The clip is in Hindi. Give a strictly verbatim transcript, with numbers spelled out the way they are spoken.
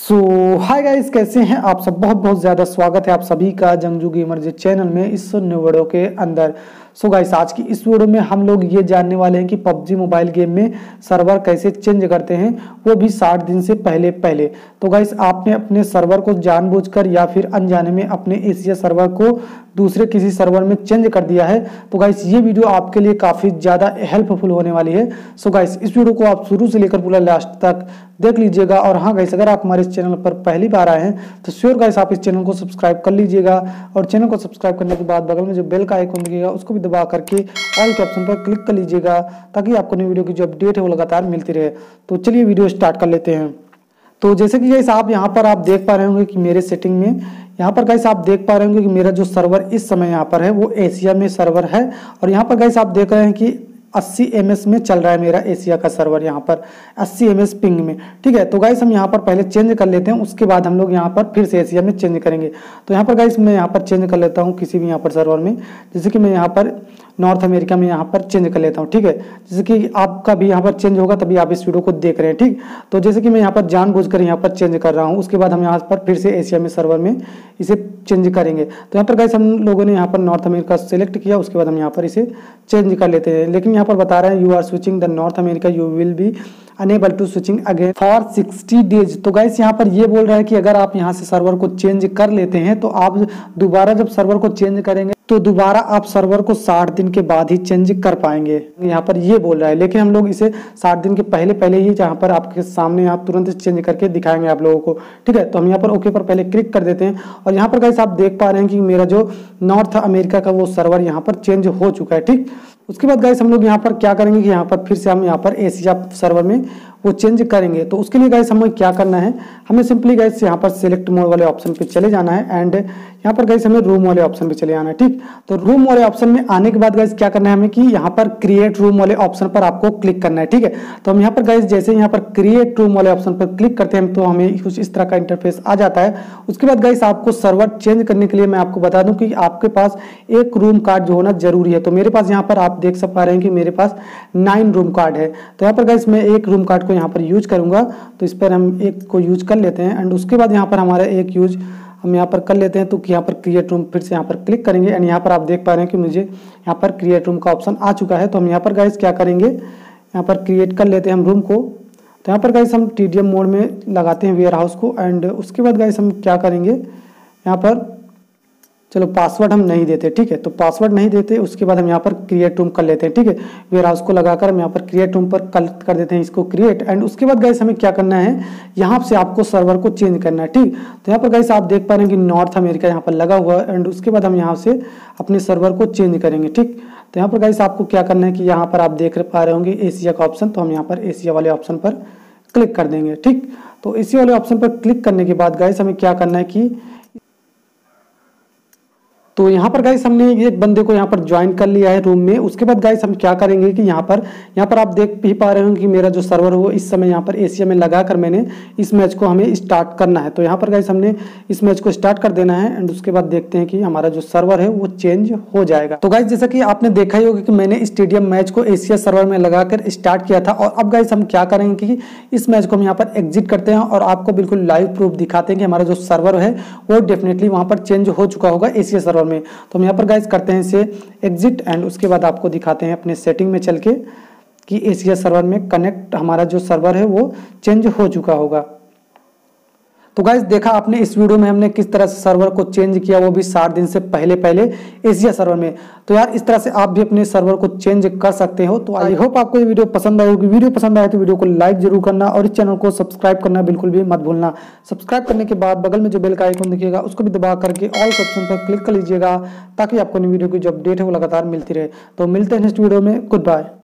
सो हाय गाइस, कैसे हैं आप सब। बहुत बहुत ज़्यादा स्वागत है आप सभी का जंगजू गेमर जी चैनल में इस न्यू वीडियो के अंदर। सो so गाइस, आज की इस वीडियो में हम लोग ये जानने वाले हैं कि पबजी मोबाइल गेम में सर्वर कैसे चेंज करते हैं, वो भी साठ दिन से पहले पहले। तो गाइस, आपने अपने सर्वर को जानबूझकर या फिर अनजाने में अपने एशिया सर्वर को दूसरे किसी सर्वर में चेंज कर दिया है, तो गाइस ये वीडियो आपके लिए काफ़ी ज़्यादा हेल्पफुल होने वाली है। सो so गाइस, इस वीडियो को आप शुरू से लेकर पूरा लास्ट तक देख लीजिएगा। और हाँ गाइस, अगर आप हमारे इस चैनल पर पहली बार आए हैं तो श्योर गाइस आप इस चैनल को सब्सक्राइब कर लीजिएगा। और चैनल को सब्सक्राइब करने के बाद बगल में जो बेल का आइकन दिखेगा उसको भी दबा करके ऑल के ऑप्शन पर क्लिक कर लीजिएगा, ताकि आपको नई वीडियो की जो अपडेट है वो लगातार मिलती रहे। तो चलिए वीडियो स्टार्ट कर लेते हैं। तो जैसे कि गाइस आप यहाँ पर आप देख पा रहे होंगे कि मेरे सेटिंग में यहाँ पर गाइस आप देख पा रहे होंगे कि मेरा जो सर्वर इस समय यहाँ पर है वो एशिया में सर्वर है। और यहाँ पर गाइस आप देख रहे हैं कि अस्सी एम एस में चल रहा है मेरा एशिया का सर्वर, यहाँ पर अस्सी एम एस पिंग में। ठीक है, तो गाइस हम यहाँ पर पहले चेंज कर लेते हैं, उसके बाद हम लोग यहाँ पर फिर से एशिया में चेंज करेंगे। तो यहाँ पर गाइस मैं यहाँ पर चेंज कर लेता हूँ किसी भी यहाँ पर सर्वर में, जैसे कि मैं यहाँ पर नॉर्थ अमेरिका में यहाँ पर चेंज कर लेता हूँ। ठीक है, जैसे कि आपका भी यहाँ पर चेंज होगा तभी आप इस वीडियो को देख रहे हैं। ठीक, तो जैसे कि मैं यहाँ पर जानबूझकर यहाँ पर चेंज कर रहा हूँ, उसके बाद हम यहाँ पर फिर से एशिया में सर्वर में इसे चेंज करेंगे। तो यहाँ पर गाइस हम लोगों ने यहाँ पर नॉर्थ अमेरिका सेलेक्ट किया, उसके बाद हम यहाँ पर इसे चेंज कर लेते हैं। लेकिन यहाँ पर बता रहे हैं you are switching the North America, you will be unable to switching again for sixty days. तो गाइस यहाँ पर ये बोल रहा है कि अगर आप यहाँ से सर्वर को चेंज कर लेते हैं तो आप दोबारा जब सर्वर को चेंज करेंगे तो दोबारा आप सर्वर को साठ दिन के बाद ही चेंज कर पाएंगे, यहाँ पर ये बोल रहा है। लेकिन हम लोग इसे साठ दिन के पहले पहले ही यहाँ पर आपके सामने आप तुरंत चेंज करके दिखाएंगे आप लोगों को। ठीक है, तो हम यहाँ पर ओके पर पहले क्लिक कर देते हैं। और यहाँ पर गाइस आप देख पा रहे हैं कि मेरा जो नॉर्थ अमेरिका का वो सर्वर यहाँ पर चेंज हो चुका है। ठीक, उसके बाद गाइस हम लोग यहाँ पर क्या करेंगे कि यहाँ पर फिर से हम यहाँ पर एशिया सर्वर में वो चेंज करेंगे। तो उसके लिए गाइस हमें क्या करना है, हमें सिंपली गाइस यहाँ पर सिलेक्ट मोड वाले ऑप्शन पे चले जाना है एंड यहाँ पर गाइस हमें रूम वाले ऑप्शन पे चले जाना है। ठीक, तो रूम वाले ऑप्शन में आने के बाद गाइस क्या करना है हमें कि यहाँ पर क्रिएट रूम वाले ऑप्शन पर आपको क्लिक करना है। ठीक है, तो हम यहाँ पर गाइस जैसे यहाँ पर क्रिएट रूम वाले ऑप्शन पर क्लिक करते हैं तो हमें कुछ इस तरह का इंटरफेस आ जाता है। उसके बाद गाइस आपको सर्वर चेंज करने के लिए मैं आपको बता दूं कि आपके पास एक रूम कार्ड जो होना जरूरी है। तो मेरे पास यहाँ पर आप देख सक पा रहे हैं कि मेरे पास नाइन रूम कार्ड है। तो यहाँ पर गाइस मैं एक रूम कार्ड को यहाँ पर यूज करूंगा, तो इस पर हम एक को यूज कर लेते हैं एंड उसके बाद यहाँ पर हमारा एक यूज हम यहाँ पर कर लेते हैं। तो यहाँ पर क्रिएट रूम फिर से यहाँ पर क्लिक करेंगे एंड यहाँ पर आप देख पा रहे हैं कि मुझे यहाँ पर क्रिएट रूम का ऑप्शन आ चुका है। तो हम यहाँ पर गाइस क्या करेंगे, यहाँ पर क्रिएट कर लेते हैं हम रूम को। तो यहाँ पर गाइस हम टी डी एम मोड में लगाते हैं वेयर हाउस को एंड उसके बाद गाइस हम क्या करेंगे, यहाँ पर चलो पासवर्ड हम नहीं देते। ठीक है, तो पासवर्ड नहीं देते, उसके बाद हम यहाँ पर क्रिएट रूम कर लेते हैं। ठीक है, वेयर हाउस को लगाकर हम यहाँ पर क्रिएट रूम पर कर, कर देते हैं इसको क्रिएट एंड उसके बाद गाइस हमें क्या करना है, यहाँ से आपको सर्वर को चेंज करना है। ठीक, तो यहाँ पर गाइस आप देख पा रहे हैं कि नॉर्थ अमेरिका यहाँ पर लगा हुआ है एंड उसके बाद हम यहाँ से अपने सर्वर को चेंज करेंगे। ठीक, तो यहाँ पर गाइस आपको क्या करना है कि यहाँ पर आप देख पा रहे होंगे एशिया का ऑप्शन, तो हम यहाँ पर एशिया वाले ऑप्शन पर क्लिक कर देंगे। ठीक, तो एशिया वाले ऑप्शन पर क्लिक करने के बाद गाइस हमें क्या करना है कि तो यहाँ पर गाइस हमने एक बंदे को यहाँ पर ज्वाइन कर लिया है रूम में। उसके बाद गाइस हम क्या करेंगे कि यहाँ पर यहाँ पर आप देख भी पा रहे हो कि मेरा जो सर्वर है वो इस समय यहाँ पर एशिया में लगाकर मैंने इस मैच को हमें स्टार्ट करना है। तो यहाँ पर गाइस हमने इस मैच को स्टार्ट कर देना है एंड उसके बाद देखते हैं कि हमारा जो सर्वर है वो चेंज हो जाएगा। तो गाइस जैसा कि आपने देखा ही होगा कि मैंने स्टेडियम मैच को एशिया सर्वर में लगाकर स्टार्ट किया था। और अब गाइस हम क्या करेंगे कि इस मैच को हम यहाँ पर एग्जिट करते हैं और आपको बिल्कुल लाइव प्रूफ दिखाते हैं कि हमारा जो सर्वर है वो डेफिनेटली वहाँ पर चेंज हो चुका होगा एशिया सर्वर में। तो हम यहाँ पर गाइस करते हैं इसे एग्जिट एंड उसके बाद आपको दिखाते हैं अपने सेटिंग में चल के कि एशिया सर्वर में कनेक्ट हमारा जो सर्वर है वो चेंज हो चुका होगा। तो गाइस देखा आपने इस वीडियो में हमने किस तरह से सर्वर को चेंज किया, वो भी साठ दिन से पहले पहले एशिया सर्वर में। तो यार इस तरह से आप भी अपने सर्वर को चेंज कर सकते हो। तो आई होप आपको ये वीडियो पसंद आई होगी। वीडियो पसंद आए तो वीडियो को लाइक जरूर करना और इस चैनल को सब्सक्राइब करना बिल्कुल भी मत भूलना। सब्सक्राइब करने के बाद बगल में जो बेल का आइकन दिखेगा उसको भी दबा करके ऑल के ऑप्शन पर क्लिक कर लीजिएगा, ताकि आपको नई वीडियो की जो अपडेट है वो लगातार मिलती रहे। तो मिलते हैं नेक्स्ट वीडियो में, गुड बाय।